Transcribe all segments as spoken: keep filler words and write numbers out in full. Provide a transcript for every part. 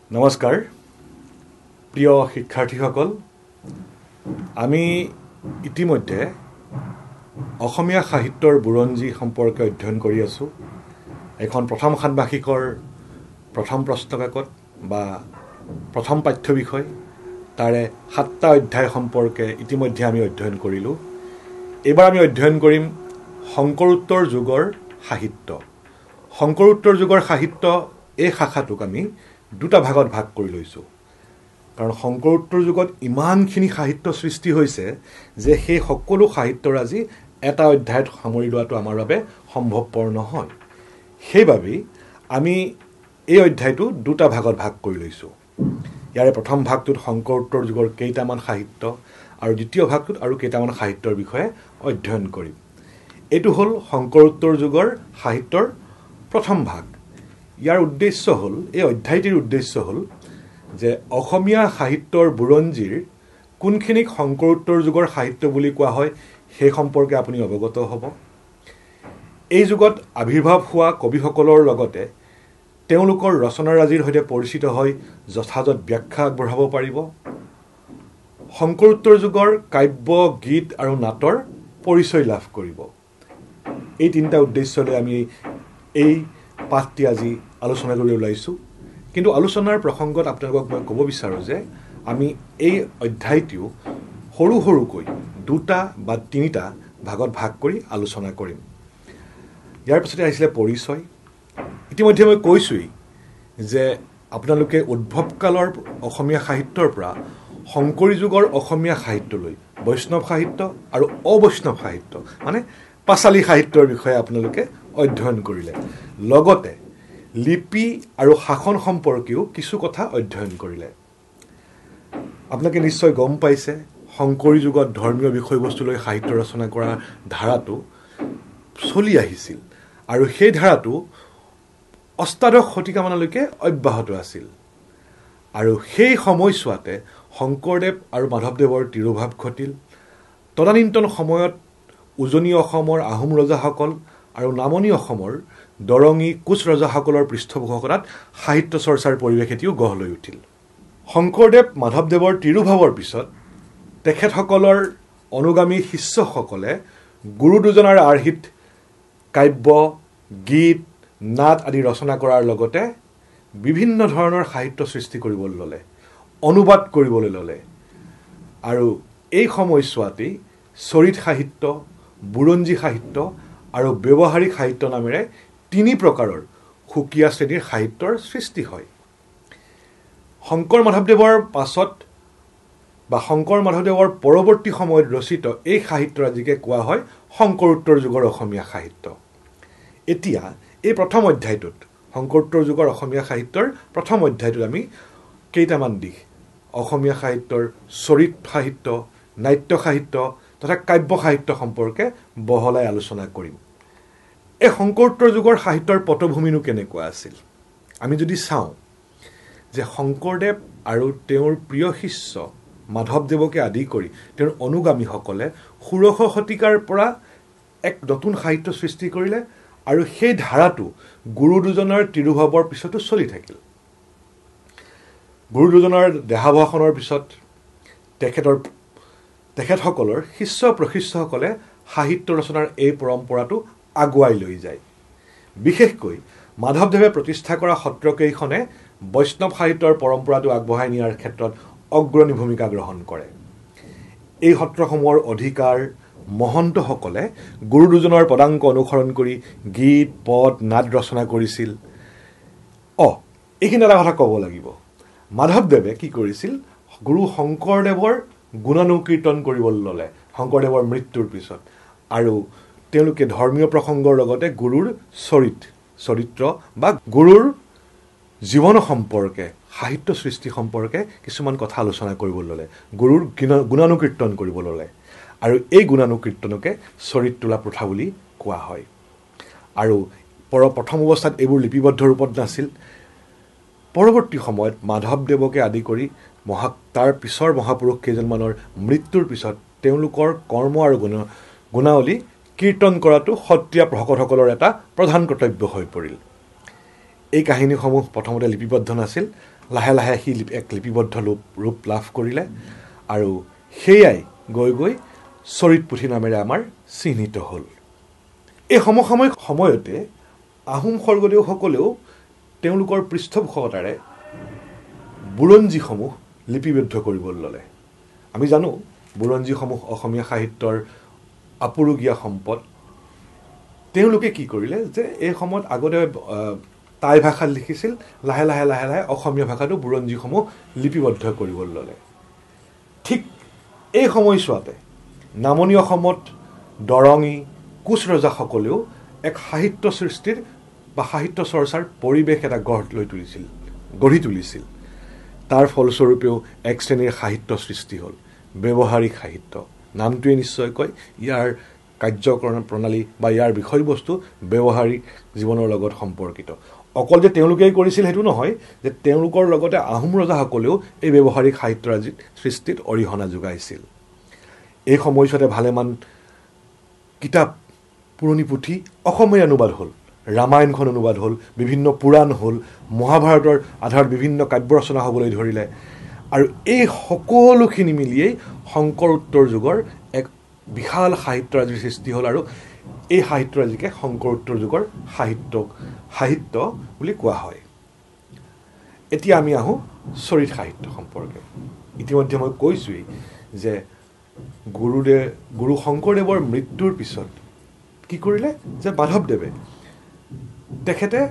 নমস্কাৰ প্ৰিয় শিক্ষাৰ্থীসকল আমি ইতিমধ্যে অসমীয়া সাহিত্যৰ বুৰঞ্জী সম্পৰ্কে অধ্যয়ন কৰি আছো এখন প্ৰথম ষান্মাসিকৰ প্ৰথম প্ৰশ্নকাকত বা প্ৰথম পাঠ্য বিষয় তাৰে সাতটা অধ্যায় সম্পৰ্কে ইতিমধ্যে আমি অধ্যয়ন কৰিলো এবাৰ আমি অধ্যয়ন কৰিম শংকৰোত্তৰ যুগৰ সাহিত্য শংকৰোত্তৰ যুগৰ সাহিত্য এই শাখাটোক আমি দুটা ভাগত ভাগ কৰি লৈছো কাৰণ শংকৰোত্তৰ যুগত ইমানখিনি সাহিত্য সৃষ্টি হৈছে যে সেই সকলো সাহিত্যৰ আজি এটা অধ্যায়ত সামৰি লোৱাটো আমাৰ বাবে সম্ভৱপৰ নহয় সেইবাবে আমি এই অধ্যায়টো দুটা ভাগত ভাগ কৰি লৈছো ইয়াৰে প্ৰথম ভাগটোত শংকৰোত্তৰ যুগৰ কেইটামান সাহিত্য আৰু দ্বিতীয় ভাগটোত আৰু কেইটামান সাহিত্যৰ বিষয়ে অধ্যয়ন কৰিম এটো হল শংকৰোত্তৰ যুগৰ সাহিত্যৰ প্ৰথম ভাগ ইয়াৰ উদ্দেশ্য হল এই অধ্যায়টিৰ উদ্দেশ্য হল যে অসমীয়া সাহিত্যৰ বুৰঞ্জীৰ কোনখিনিক শংকৰোত্তৰ যুগৰ সাহিত্য বুলি কোৱা হয় সেই সম্পৰ্কে আপুনি অৱগত হ'ব এই যুগত আবিৰ্ভাৱ হোৱা কবিসকলৰ লগতে তেওঁলোকৰ ৰচনাৰাজিৰ সৈতে পৰিচিত হৈ যথাযথ ব্যাখ্যা আগবঢ়াব পাৰিব শংকৰোত্তৰ যুগৰ কাব্য গীত আৰু নাটৰ পৰিচয় লাভ কৰিব এই তিনিটা উদ্দেশ্যলৈ আমি এই পাঠটি আজি আলোচনা কৰি ওলাইছো কিন্তু আলোচনাৰ প্ৰসংগত আপোনালোকক মই ক'ব বিচাৰো যে আমি এই অধ্যায়টো সৰু সৰুকৈ দুটা বা তিনিটা ভাগত ভাগ কৰি আলোচনা কৰিম ইয়াৰ পিছতে আহিছিলে পৰিচয় ইতিমধ্যে মই কৈছোই যে আপোনালোকে উদ্ভৱকালৰ অসমীয়া সাহিত্যৰ পৰা শংকৰী যুগৰ অসমীয়া সাহিত্যলৈ বৈষ্ণৱ সাহিত্য আৰু অবৈষ্ণৱ সাহিত্য মানে পাঁচালী সাহিত্যৰ বিষয়ে আপোনালোকে অধ্যয়ন কৰিলে লগতে লিপি আৰু শাসন সম্পৰ্কেও কিছু কথা অধ্যয়ন কৰিলে আপোনালোকে নিশ্চয় গম পাইছে শংকৰী যুগত ধৰ্মীয় বিষয়বস্তুলৈ সাহিত্য ৰচনা কৰা ধাৰাটো চলি আহিছিল আৰু সেই ধাৰাটো অষ্টাদশ শতিকামানলৈকে অব্যাহত আছিল আৰু সেই সময়ছোৱাতে শংকৰদেৱ আৰু মাধৱদেৱৰ তিৰোভাৱ ঘটিল তদানীন্তন সময়ত উজনি অসমৰ আহোম ৰজাসকল আৰু নামনি অসমৰ দৰঙী কোচ ৰজাসকলৰ পৃষ্ঠপোষকতাত সাহিত্য চৰ্চাৰ পৰিৱেশ এটিও গঢ় লৈ উঠিল শংকৰদেৱ মাধৱদেৱৰ তিৰোভাৱৰ পিছত তেখেতসকলৰ অনুগামী শিষ্যসকলে গুৰু দুজনাৰ আৰ্হিত কাব্য গীত নাট আদি ৰচনা কৰাৰ লগতে বিভিন্ন ধৰণৰ সাহিত্য সৃষ্টি কৰিবলৈ ল'লে অনুবাদ কৰিবলৈ ল'লে আৰু এই সময়ছোৱাতেই চৰিত সাহিত্য বুৰঞ্জী সাহিত্য আৰু ব্যৱহাৰিক সাহিত্য নামেৰে তিনি প্ৰকাৰৰ সুকীয়া শ্ৰেণীৰ সাহিত্যৰ সৃষ্টি হয় শংকৰ মাধৱদেৱৰ পাছত বা শংকৰ মাধৱদেৱৰ পৰৱৰ্তী সময়ত ৰচিত এই সাহিত্যৰাজিকে কোৱা হয় শংকৰোত্তৰ যুগৰ অসমীয়া সাহিত্য এতিয়া এই প্ৰথম অধ্যায়টোত শংকৰোত্তৰ যুগৰ অসমীয়া সাহিত্যৰ প্ৰথম অধ্যায়টোত আমি কেইটামান দিশ অসমীয়া সাহিত্যৰ চৰিত সাহিত্য নাট্য সাহিত্য তথা কাব্য সাহিত্য সম্পৰ্কে বহলাই আলোচনা কৰিম এই শংকৰোত্তৰ যুগৰ সাহিত্যৰ পটভূমিনো কেনেকুৱা আছিল আমি যদি চাওঁ যে শংকৰদেৱ আৰু তেওঁৰ প্ৰিয় শিষ্য মাধৱদেৱকে আদি কৰি তেওঁৰ অনুগামীসকলে ষোড়শ শতিকাৰ পৰা এক নতুন সাহিত্য সৃষ্টি কৰিলে আৰু সেই ধাৰাটো গুৰু দুজনাৰ তিৰোভাৱৰ পিছতো চলি থাকিল গুৰু দুজনাৰ দেহাৱসানৰ পিছত তেখেতৰ তেখেতসকলৰ শিষ্য প্ৰশিষ্যসকলে সাহিত্য ৰচনাৰ এই পৰম্পৰাটো আগুৱাই লৈ যায় বিশেষকৈ মাধৱদেৱে প্ৰতিষ্ঠা কৰা সত্ৰকেইখনে বৈষ্ণৱ সাহিত্যৰ পৰম্পৰাটো আগবঢ়াই নিয়াৰ ক্ষেত্ৰত অগ্ৰণী ভূমিকা গ্ৰহণ কৰে এই সত্ৰসমূহৰ অধিকাৰ মহন্তসকলে গুৰু দুজনৰ পদাংক অনুসৰণ কৰি গীত পদ নাট ৰচনা কৰিছিল অ এইখিনি এটা কথা ক'ব লাগিব মাধৱদেৱে কি কৰিছিল গুৰু শংকৰদেৱৰ গুণানুকীৰ্তন কৰিবলৈ ল'লে শংকৰদেৱৰ মৃত্যুৰ পিছত আৰু তেওঁলোকে ধৰ্মীয় প্ৰসংগৰ লগতে গুৰুৰ চৰিত চৰিত্ৰ বা গুৰুৰ জীৱন সম্পৰ্কে সাহিত্য সৃষ্টি সম্পৰ্কে কিছুমান কথা আলোচনা কৰিবলৈ ল'লে গুৰুৰ গুণানুকীৰ্তন কৰিব ল'লে আৰু এই গুণানুকীৰ্তনকে চৰিত তোলা প্ৰথা বুলি কোৱা হয় আৰু পৰ প্ৰথম অৱস্থাত এইবোৰ লিপিবদ্ধ ৰূপত নাছিল পৰৱৰ্তী সময়ত মাধৱদেৱকে আদি কৰি মহা তাৰ পিছৰ মহাপুৰুষ কেইজনমানৰ মৃত্যুৰ পিছত তেওঁলোকৰ কৰ্ম আৰু গুণ গুণাৱলী কীৰ্তন কৰাটো সত্ৰীয়া ভকতসকলৰ এটা প্ৰধান কৰ্তব্য হৈ পৰিল এই কাহিনীসমূহ প্ৰথমতে লিপিবদ্ধ নাছিল, লাহে লাহে সি এক লিপিবদ্ধ ৰূপ ৰূপ লাভ কৰিলে আৰু সেয়াই গৈ গৈ চৰিত পুথি নামেৰে আমাৰ চিহ্নিত হ'ল। এই সমসাময়িক সময়তে আহোম স্বৰ্গদেউসকলেও তেওঁলোকৰ পৃষ্ঠপোষকতাৰে বুৰঞ্জীসমূহ লিপিবদ্ধ কৰিবলৈ ল'লে। আমি জানো বুৰঞ্জীসমূহ অসমীয়া সাহিত্যৰ আপুৰুগীয়া সম্পদ। তেওঁলোকে কি কৰিলে যে এই সময়ত আগতে টাই ভাষাত লিখিছিল, লাহে লাহে লাহে লাহে অসমীয়া ভাষাটো বুৰঞ্জীসমূহ লিপিবদ্ধ কৰিবলৈ ল'লে। ঠিক এই সময়ছোৱাতে নামনি অসমত দৰঙী কোচ ৰজাসকলেও এক সাহিত্য সৃষ্টিৰ বা সাহিত্য চৰ্চাৰ পৰিৱেশ এটা গঢ় লৈ তুলিছিল গঢ়ি তুলিছিল। তাৰ ফলস্বৰূপেও এক শ্ৰেণীৰ সাহিত্য সৃষ্টি হ'ল, ব্যৱহাৰিক সাহিত্য। নামটোৱে নিশ্চয় কয় ইয়াৰ কাৰ্যকৰণ প্ৰণালী বা ইয়াৰ বিষয়বস্তু ব্যৱহাৰিক জীৱনৰ লগত সম্পৰ্কিত। অকল যে তেওঁলোকেই কৰিছিল সেইটো নহয়, যে তেওঁলোকৰ লগতে আহোম ৰজাসকলেও এই ব্যৱহাৰিক সাহিত্যৰাজিত সৃষ্টিত অৰিহণা যোগাইছিল। এই সময়ছোৱাতে ভালেমান কিতাপ, পুৰণি পুথি অসমীয়া অনুবাদ হ'ল, ৰামায়ণখন অনুবাদ হ'ল, বিভিন্ন পুৰাণ হ'ল, মহাভাৰতৰ আধাৰত বিভিন্ন কাব্য ৰচনা হ'বলৈ ধৰিলে। আৰু এই সকলোখিনি মিলিয়েই শংকৰোত্তৰ যুগৰ এক বিশাল সাহিত্যৰাজিৰ সৃষ্টি হ'ল আৰু এই সাহিত্যৰাজিকে শংকৰোত্তৰ যুগৰ সাহিত্য সাহিত্য বুলি কোৱা হয়। এতিয়া আমি আহোঁ চৰিত সাহিত্য সম্পৰ্কে। ইতিমধ্যে মই কৈছোঁৱেই যে গুৰুদেৱ গুৰু শংকৰদেৱৰ মৃত্যুৰ পিছত কি কৰিলে যে মাধৱদেৱে তেখেতে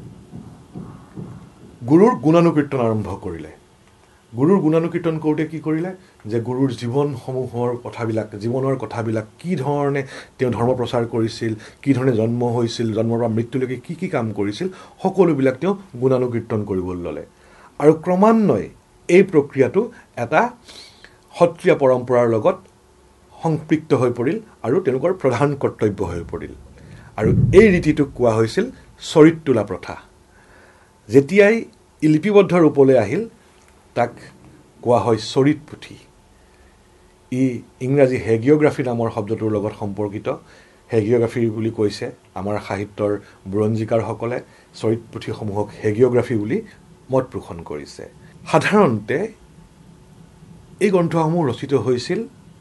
গুৰুৰ গুণানুকীৰ্তন আৰম্ভ কৰিলে। গুৰুৰ গুণানুকীৰ্তন কৰোঁতে কি কৰিলে যে গুৰুৰ জীৱনসমূহৰ কথাবিলাক, জীৱনৰ কথাবিলাক, কি ধৰণে তেওঁ ধৰ্ম প্ৰচাৰ কৰিছিল, কি ধৰণে জন্ম হৈছিল, জন্মৰ পৰা মৃত্যুলৈকে কি কি কাম কৰিছিল, সকলোবিলাক তেওঁ গুণানুকীৰ্তন কৰিবলৈ ল'লে। আৰু ক্ৰমান্বয়ে এই প্ৰক্ৰিয়াটো এটা সত্ৰীয়া পৰম্পৰাৰ লগত সংপৃক্ত হৈ পৰিল আৰু তেওঁলোকৰ প্ৰধান কৰ্তব্য হৈ পৰিল। আৰু এই ৰীতিটোক কোৱা হৈছিল চৰিত তোলা প্ৰথা। যেতিয়াই ই লিপিবদ্ধ ৰূপলৈ আহিল তাক কোৱা হয় চৰিত পুথি। ই ইংৰাজী হেগিঅ'গ্ৰাফি নামৰ শব্দটোৰ লগত সম্পৰ্কিত। হেগিঅ'গ্ৰাফি বুলি কৈছে আমাৰ সাহিত্যৰ বুৰঞ্জীকাৰসকলে, চৰিত পুথিসমূহক হেগিঅ'গ্ৰাফি বুলি মত পোষণ কৰিছে। সাধাৰণতে এই গ্ৰন্থসমূহ ৰচিত হৈছিল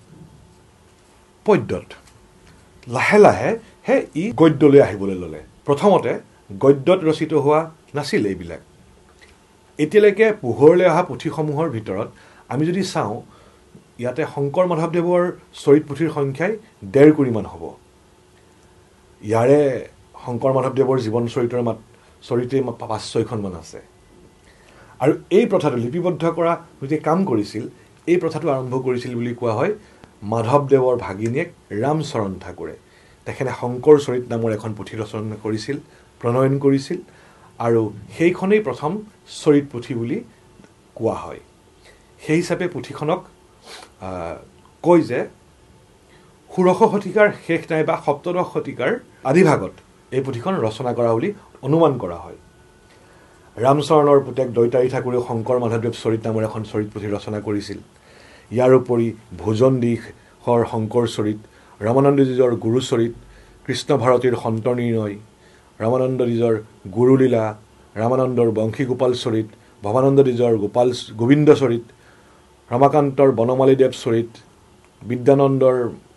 পদ্যত। লাহে লাহে হে ই গদ্যলৈ আহিবলৈ ল'লে। প্ৰথমতে গদ্যত ৰচিত হোৱা নাছিল এইবিলাক। এতিয়ালৈকে পোহৰলৈ অহা পুথিসমূহৰ ভিতৰত আমি যদি চাওঁ, ইয়াতে শংকৰ মাধৱদেৱৰ চৰিত পুথিৰ সংখ্যাই ডেৰ কুৰিমান হ'ব। ইয়াৰে শংকৰ মাধৱদেৱৰ জীৱন চৰিত্ৰৰ মাত চৰিত্ৰেই পাঁচ ছয়খনমান আছে। আৰু এই প্ৰথাটো লিপিবদ্ধ কৰা যেতিয়া কাম কৰিছিল, এই প্ৰথাটো আৰম্ভ কৰিছিল বুলি কোৱা হয় মাধৱদেৱৰ ভাগিনীয়েক ৰামচৰণ ঠাকুৰে। তেখেতে শংকৰ চৰিত নামৰ এখন পুথি ৰচনা কৰিছিল, প্ৰণয়ন কৰিছিল, আৰু সেইখনেই প্ৰথম চৰিত পুথি বুলি কোৱা হয়। সেই হিচাপে পুথিখনক কয় যে ষোড়শ শতিকাৰ শেষ নাইবা সপ্তদশ শতিকাৰ আদিভাগত এই পুথিখন ৰচনা কৰা বুলি অনুমান কৰা হয়। ৰামচৰণৰ পুতেক দৈতাৰী ঠাকুৰেও শংকৰ মাধৱদেৱ চৰিত নামৰ এখন চৰিত পুথি ৰচনা কৰিছিল। ইয়াৰ উপৰি ভোজন দিশৰ শংকৰ চৰিত, ৰামানন্দজীৰ গুৰুচৰিত, কৃষ্ণ ভাৰতীৰ সন্ত নিৰ্ণয়, ৰামানন্দজীৰ গুৰুলীলা, ৰামানন্দৰ বংশীগোপাল চৰিত, ভৱানন্দজীৰ গোপাল গোবিন্দ চৰিত, ৰমাকান্তৰ বনমালীদেৱ চৰিত, বিদ্যানন্দৰ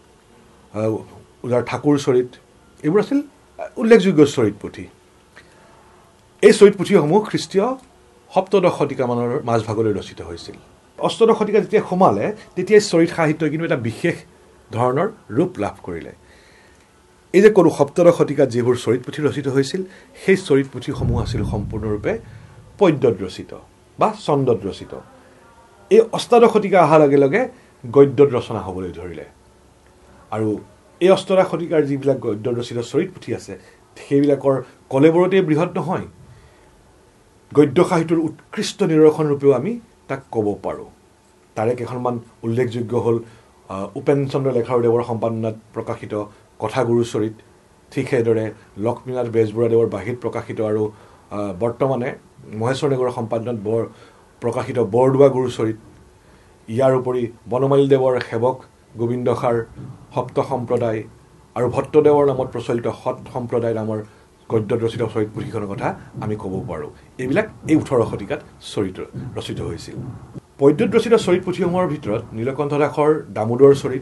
ঠাকুৰ চৰিত, এইবোৰ আছিল উল্লেখযোগ্য চৰিত পুথি। এই চৰিত পুথিসমূহ খ্ৰীষ্টীয় সপ্তদশ শতিকামানৰ মাজভাগলৈ ৰচিত হৈছিল। অষ্টদশ শতিকা যেতিয়া সোমালে তেতিয়াই চৰিত সাহিত্যই কিন্তু এটা বিশেষ ধৰণৰ ৰূপ লাভ কৰিলে। এই যে ক'লো সপ্তদশ শতিকাত যিবোৰ চৰিত পুথি ৰচিত হৈছিল, সেই চৰিত পুথিসমূহ আছিল সম্পূৰ্ণৰূপে পদ্যত ৰচিত বা ছন্দত ৰচিত। এই অষ্টাদশ শতিকা অহাৰ লগে লগে গদ্যত ৰচনা হ'বলৈ ধৰিলে। আৰু এই অষ্টাদশ শতিকাৰ যিবিলাক গদ্যত ৰচিত চৰিত পুথি আছে, সেইবিলাকৰ কলেবৰতেই বৃহৎ নহয়, গদ্য সাহিত্যৰ উৎকৃষ্ট নিদৰ্শন ৰূপেও আমি তাক ক'ব পাৰোঁ। তাৰে কেইখনমান উল্লেখযোগ্য হ'ল উপেন চন্দ্ৰ লেখাৰুদেৱৰ সম্পাদনাত প্ৰকাশিত কথাগুৰু চৰিত, ঠিক সেইদৰে লক্ষ্মীনাথ বেজবৰুৱাদেৱৰ বাঁহীত প্ৰকাশিত আৰু বৰ্তমানে মহেশ্বৰ নেওগৰ সম্পাদনাত বৰ প্ৰকাশিত বৰদোৱা গুৰু চৰিত। ইয়াৰ উপৰি বনমালীদেৱৰ সেৱক গোবিন্দসাৰ সপ্ত সম্প্ৰদায় আৰু ভট্টদেৱৰ নামত প্ৰচলিত সৎ সম্প্ৰদায় নামৰ গদ্যত ৰচিত চৰিত পুথিখনৰ কথা আমি ক'ব পাৰোঁ। এইবিলাক এই ওঠৰ শতিকাত চৰিত্ৰ ৰচিত হৈছিল। পদ্যত ৰচিত চৰিত পুথিসমূহৰ ভিতৰত নীলকণ্ঠ দাসৰ দামোদৰ চৰিত,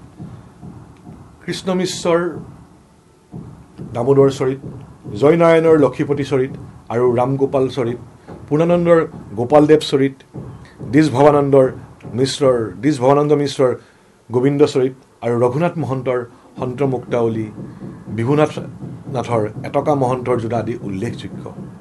কৃষ্ণ মিশ্ৰৰ দামোদৰ চৰিত, জয়নাৰায়ণৰ লক্ষীপতি চৰিত আৰু ৰামগোপাল চৰিত, পূৰ্ণানন্দৰ গোপালদেৱ চৰিত, দ্বিজ ভৱানন্দৰ মিশ্ৰৰ দ্বিজ ভৱানন্দ মিশ্ৰৰ গোবিন্দ চৰিত আৰু ৰঘুনাথ মহন্তৰ সন্ত মুক্তাৱলী, বিভুনাথ নাথৰ এটকা মহন্তৰ যোৰা আদি উল্লেখযোগ্য।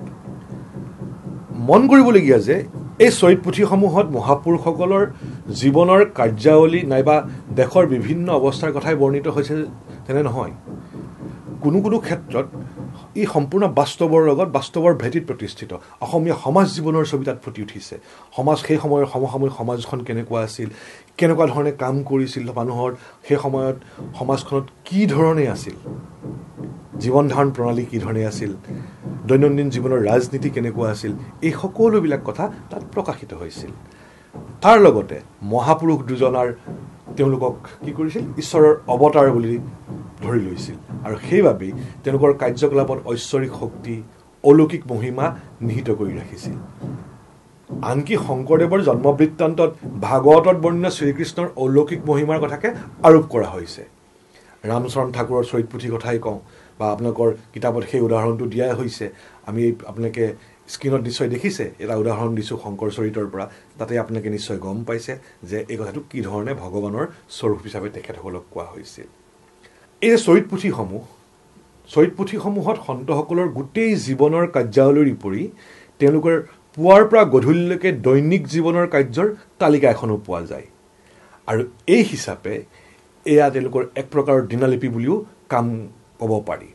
মন কৰিবলগীয়া যে এই চৰিত পুথিসমূহত মহাপুৰুষসকলৰ জীৱনৰ কাৰ্যাৱলী নাইবা দেশৰ বিভিন্ন অৱস্থাৰ কথাই বৰ্ণিত হৈছে তেনে নহয়। কোনো কোনো ক্ষেত্ৰত ই সম্পূৰ্ণ বাস্তৱৰ লগত বাস্তৱৰ ভেটিত প্ৰতিষ্ঠিত। অসমীয়া সমাজ জীৱনৰ ছবি তাত ফুটি উঠিছে। সমাজ সেই সময়ৰ সমসাময়িক সমাজখন কেনেকুৱা আছিল, কেনেকুৱা ধৰণে কাম কৰিছিল মানুহৰ, সেই সময়ত সমাজখনত কি ধৰণে আছিল, জীৱন ধাৰণ প্ৰণালী কি ধৰণে আছিল, দৈনন্দিন জীৱনৰ ৰাজনীতি কেনেকুৱা আছিল, এই সকলোবিলাক কথা তাত প্ৰকাশিত হৈছিল। তাৰ লগতে মহাপুৰুষ দুজনাৰ তেওঁলোকক কি কৰিছিল, ঈশ্বৰৰ অৱতাৰ বুলি ধৰি লৈছিল আৰু সেইবাবেই তেওঁলোকৰ কাৰ্যকলাপত ঐশ্বৰিক শক্তি, অলৌকিক মহিমা নিহিত কৰি ৰাখিছিল। আনকি শংকৰদেৱৰ জন্মবৃত্তান্তত ভাগৱতত বৰ্ণিত শ্ৰীকৃষ্ণৰ অলৌকিক মহিমাৰ কথাকে আৰোপ কৰা হৈছে। ৰামচৰণ ঠাকুৰৰ চৰিত পুথিৰ কথাই কওঁ বা আপোনালোকৰ কিতাপত সেই উদাহৰণটো দিয়া হৈছে। আমি আপোনালোকে স্ক্ৰীণত নিশ্চয় দেখিছে, এটা উদাহৰণ দিছোঁ শংকৰ চৰিতৰ পৰা। তাতে আপোনালোকে নিশ্চয় গম পাইছে যে এই কথাটো কি ধৰণে ভগৱানৰ স্বৰূপ হিচাপে তেখেতসকলক কোৱা হৈছিল। এই চৰিত পুথিসমূহ চৰিত পুথিসমূহত সন্তসকলৰ গোটেই জীৱনৰ কাৰ্যাৱলীৰ উপৰি তেওঁলোকৰ পুৱাৰ পৰা গধূলিলৈকে দৈনিক জীৱনৰ কাৰ্যৰ তালিকা এখনো পোৱা যায় আৰু এই হিচাপে এয়া তেওঁলোকৰ এক প্ৰকাৰৰ দিনালিপি বুলিও কাম ক'ব পাৰি।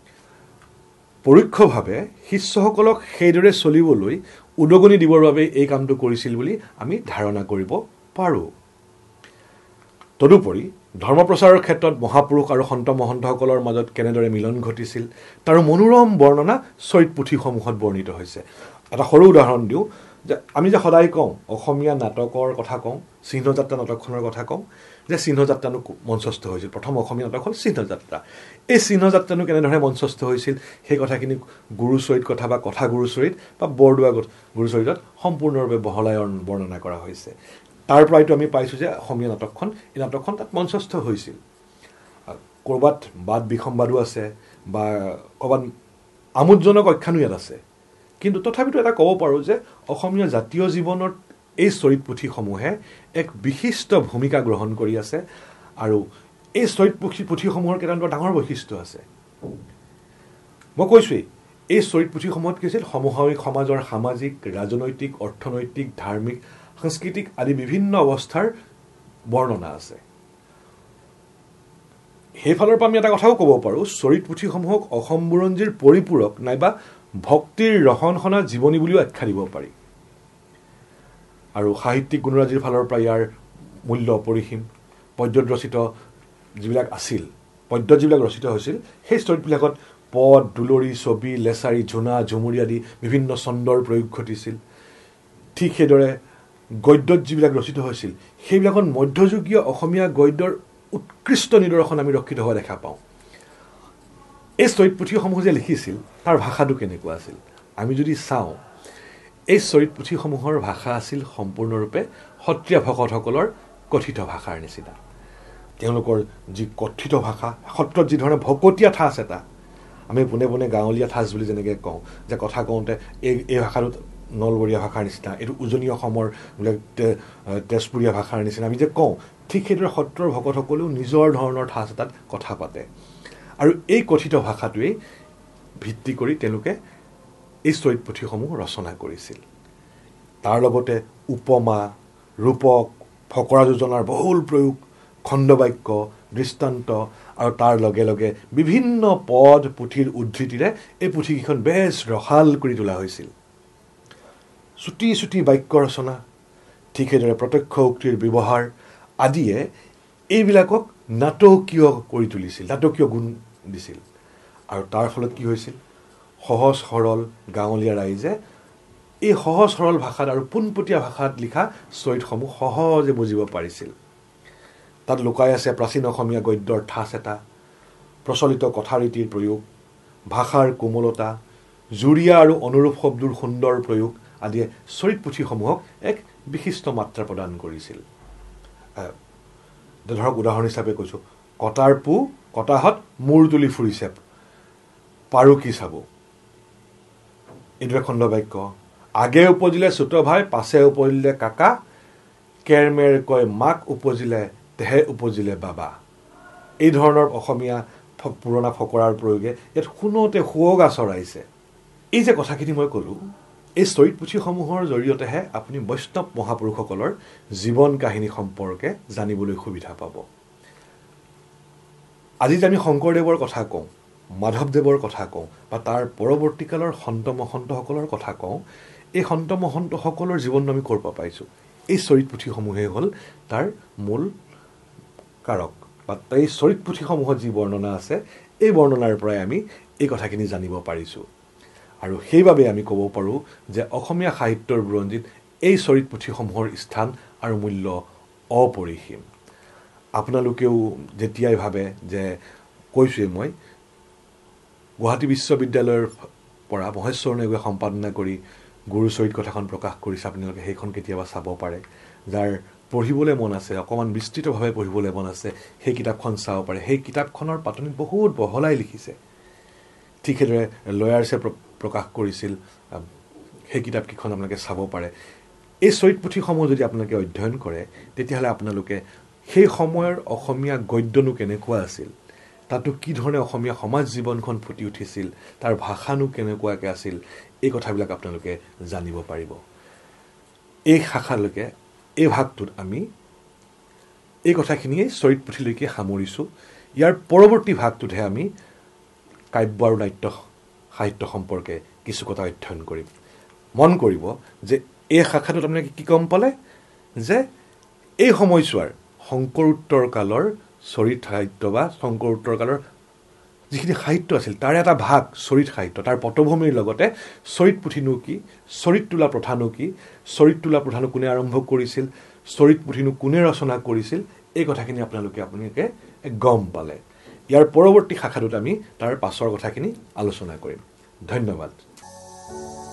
পৰোক্ষভাৱে শিষ্যসকলক সেইদৰে চলিবলৈ উদগনি দিবৰ বাবে এই কামটো কৰিছিল বুলি আমি ধাৰণা কৰিব পাৰোঁ। তদুপৰি ধৰ্ম প্ৰচাৰৰ ক্ষেত্ৰত মহাপুৰুষ আৰু সন্ত মহন্তসকলৰ মাজত কেনেদৰে মিলন ঘটিছিল তাৰো মনোৰম বৰ্ণনা চৰিত পুথিসমূহত বৰ্ণিত হৈছে। এটা সৰু উদাহৰণ দিওঁ যে আমি যে সদায় কওঁ, অসমীয়া নাটকৰ কথা কওঁ, চিহ্নযাত্ৰা নাটকখনৰ কথা কওঁ যে চিহ্নযাত্ৰানো মঞ্চস্থ হৈছিল। প্ৰথম অসমীয়া নাটক হ'ল চিহ্নযাত্ৰা। এই চিহ্নযাত্ৰানো কেনেধৰণে মঞ্চস্থ হৈছিল সেই কথাখিনি গুৰুচৰিত কথা বা কথা গুৰুচৰিত বা বৰদোৱা গুৰুচৰিতত সম্পূৰ্ণৰূপে বহলাই বৰ্ণনা কৰা হৈছে। তাৰ পৰাইতো আমি পাইছোঁ যে অসমীয়া নাটকখন এই নাটকখন তাত মঞ্চস্থ হৈছিল। ক'ৰবাত বাদ বিসম্বাদো আছে বা ক'ৰবাত আমোদজনক আখ্যানো ইয়াত আছে, কিন্তু তথাপিতো এটা ক'ব পাৰোঁ যে অসমীয়া জাতীয় জীৱনত এই চৰিত পুথিসমূহে এক বিশিষ্ট ভূমিকা গ্ৰহণ কৰি আছে আৰু এই চৰিত পুথি পুথিসমূহৰ কেইটামান ডাঙৰ বৈশিষ্ট্য আছে। মই কৈছোঁৱেই এই চৰিত পুথিসমূহত কি হৈছিল, সমসাময়িক সমাজৰ সামাজিক, ৰাজনৈতিক, অৰ্থনৈতিক, ধাৰ্মিক, সাংস্কৃতিক আদি বিভিন্ন অৱস্থাৰ বৰ্ণনা আছে। সেইফালৰ পৰা আমি এটা কথাও ক'ব পাৰোঁ, চৰিত পুথিসমূহক অসম বুৰঞ্জীৰ পৰিপূৰক নাইবা ভক্তিৰ ৰহনসনা জীৱনী বুলিও আখ্যা দিব পাৰি আৰু সাহিত্যিক গুণৰাজিৰ ফালৰ পৰা ইয়াৰ মূল্য অপৰিসীম। পদ্যত ৰচিত যিবিলাক আছিল, পদ্যত যিবিলাক ৰচিত হৈছিল সেই চৰিতবিলাকত পদ, দুলৰি, ছবি, লেচাৰী, ঝুনা, ঝুমুৰি আদি বিভিন্ন ছন্দৰ প্ৰয়োগ ঘটিছিল। ঠিক সেইদৰে গদ্যত যিবিলাক ৰচিত হৈছিল সেইবিলাকত মধ্যযুগীয় অসমীয়া গদ্যৰ উৎকৃষ্ট নিদৰ্শন আমি ৰক্ষিত হোৱা দেখা পাওঁ। এই চৰিত পুথিসমূহ যে লিখিছিল তাৰ ভাষাটো কেনেকুৱা আছিল আমি যদি চাওঁ, এই চৰিত পুথিসমূহৰ ভাষা আছিল সম্পূৰ্ণৰূপে সত্ৰীয়া ভকতসকলৰ কথিত ভাষাৰ নিচিনা। তেওঁলোকৰ যি কথিত ভাষা, সত্ৰত যি ধৰণে ভকতীয়া ঠাঁচ এটা, আমি পোনে পোনে গাঁৱলীয়া ঠাঁচ বুলি যেনেকৈ কওঁ যে কথা কওঁতে এই এই ভাষাটোত নলবৰীয়া ভাষাৰ নিচিনা, এইটো উজনি অসমৰ বোলে তেজপুৰীয়া ভাষাৰ নিচিনা আমি যে কওঁ, ঠিক সেইদৰে সত্ৰৰ ভকতসকলেও নিজৰ ধৰণৰ ঠাঁচ এটাত কথা পাতে আৰু এই কথিত ভাষাটোৱেই ভিত্তি কৰি তেওঁলোকে এই চৰিত পুথিসমূহ ৰচনা কৰিছিল। তাৰ লগতে উপমা, ৰূপক, ফকৰা যোজনাৰ বহুল প্ৰয়োগ, খণ্ডবাক্য, দৃষ্টান্ত আৰু তাৰ লগে লগে বিভিন্ন পদ পুথিৰ উদ্ধৃতিৰে এই পুথিকেইখন বেছ ৰসাল কৰি তোলা হৈছিল। চুটি চুটি বাক্য ৰচনা, ঠিক সেইদৰে প্ৰত্যক্ষ উক্তিৰ ব্যৱহাৰ আদিয়ে এইবিলাকক নাটকীয় কৰি তুলিছিল, নাটকীয় গুণ দিছিল আৰু তাৰ ফলত কি হৈছিল, সহজ সৰল গাঁৱলীয়া ৰাইজে এই সহজ সৰল ভাষাত আৰু পোনপটীয়া ভাষাত লিখা চৰিতসমূহ সহজে বুজিব পাৰিছিল। তাত লুকাই আছে প্ৰাচীন অসমীয়া গদ্যৰ ঠাঁচ এটা, প্ৰচলিত কথা ৰীতিৰ প্ৰয়োগ, ভাষাৰ কোমলতা, জুৰীয়া আৰু অনুৰূপ শব্দৰ সুন্দৰ প্ৰয়োগ আদিয়ে চৰিত পুথিসমূহক এক বিশিষ্ট মাত্ৰা প্ৰদান কৰিছিল। ধৰক উদাহৰণ হিচাপে কৈছোঁ, কটাৰ পু কটাহত মূৰ তুলি ফুৰিছে, পাৰো কি চাব। এইদৰে খণ্ড বাক্য। আগে উপজিলে চুত ভাই, পাছে উপজিলে কাকা, কেৰমেৰ কয় মাক উপজিলে, তেহে উপজিলে বাবা। এই ধৰণৰ অসমীয়া পুৰণা ফকৰাৰ প্ৰয়োগে ইয়াত শুনোতে শুৱগা চৰাইছে। এই যে কথাখিনি মই ক'লোঁ, এই চৰিত পুথিসমূহৰ জৰিয়তেহে আপুনি বৈষ্ণৱ মহাপুৰুষসকলৰ জীৱন কাহিনী সম্পৰ্কে জানিবলৈ সুবিধা পাব। আজি যে আমি শংকৰদেৱৰ কথা কওঁ, মাধৱদেৱৰ কথা কওঁ বা তাৰ পৰৱৰ্তীকালৰ সন্ত মহন্তসকলৰ কথা কওঁ, এই সন্ত মহন্তসকলৰ জীৱনটো আমি ক'ৰ পৰা পাইছোঁ? এই চৰিত পুথিসমূহেই হ'ল তাৰ মূল কাৰক। বা এই চৰিত পুথিসমূহত যি বৰ্ণনা আছে, এই বৰ্ণনাৰ পৰাই আমি এই কথাখিনি জানিব পাৰিছোঁ। আৰু সেইবাবে আমি ক'ব পাৰোঁ যে অসমীয়া সাহিত্যৰ বুৰঞ্জীত এই চৰিত পুথিসমূহৰ স্থান আৰু মূল্য অপৰিসীম। আপোনালোকেও যেতিয়াই ভাবে যে, কৈছোঁৱেই মই, গুৱাহাটী বিশ্ববিদ্যালয়ৰ পৰা মহেশ্বৰ নেওগে সম্পাদনা কৰি গুৰুচৰিত কথাখন প্ৰকাশ কৰিছে, আপোনালোকে সেইখন কেতিয়াবা চাব পাৰে। যাৰ পঢ়িবলৈ মন আছে, অকণমান বিস্তৃতভাৱে পঢ়িবলৈ মন আছে, সেই কিতাপখন চাব পাৰে। সেই কিতাপখনৰ পাতনিত বহুত বহলাই লিখিছে। ঠিক সেইদৰে লয়াৰ্ছে প্ৰকাশ কৰিছিল, সেই কিতাপকেইখন আপোনালোকে চাব পাৰে। এই চৰিত পুথিসমূহ যদি আপোনালোকে অধ্যয়ন কৰে, তেতিয়াহ'লে আপোনালোকে সেই সময়ৰ অসমীয়া গদ্যনো কেনেকুৱা আছিল, তাতো কি ধৰণে অসমীয়া সমাজ জীৱনখন ফুটি উঠিছিল, তাৰ ভাষানো কেনেকুৱাকৈ আছিল, এই কথাবিলাক আপোনালোকে জানিব পাৰিব। এই শাখালৈকে, এই ভাগটোত আমি এই কথাখিনিয়ে চৰিত পুথিলৈকে সামৰিছোঁ। ইয়াৰ পৰৱৰ্তী ভাগটোতহে আমি কাব্য আৰু নাট্য সাহিত্য সম্পৰ্কে কিছু কথা অধ্যয়ন কৰিম। মন কৰিব যে এই শাখাটোত আপোনালোকে কি গম পালে, যে এই সময়ছোৱাৰ শংকৰোত্তৰ কালৰ চৰিত সাহিত্য বা শংকৰোত্তৰ কালৰ যিখিনি সাহিত্য আছিল, তাৰ এটা ভাগ চৰিত সাহিত্য। তাৰ পটভূমিৰ লগতে চৰিত পুথিনো কি, চৰিত তোলা প্ৰথানো কি, চৰিত তোলা প্ৰথানো কোনে আৰম্ভ কৰিছিল, চৰিত পুথিনো কোনে ৰচনা কৰিছিল, এই কথাখিনি আপোনালোকে আপোনালোকে গম পালে। ইয়াৰ পৰৱৰ্তী শাখাটোত আমি তাৰ পাছৰ কথাখিনি আলোচনা কৰিম। ধন্যবাদ।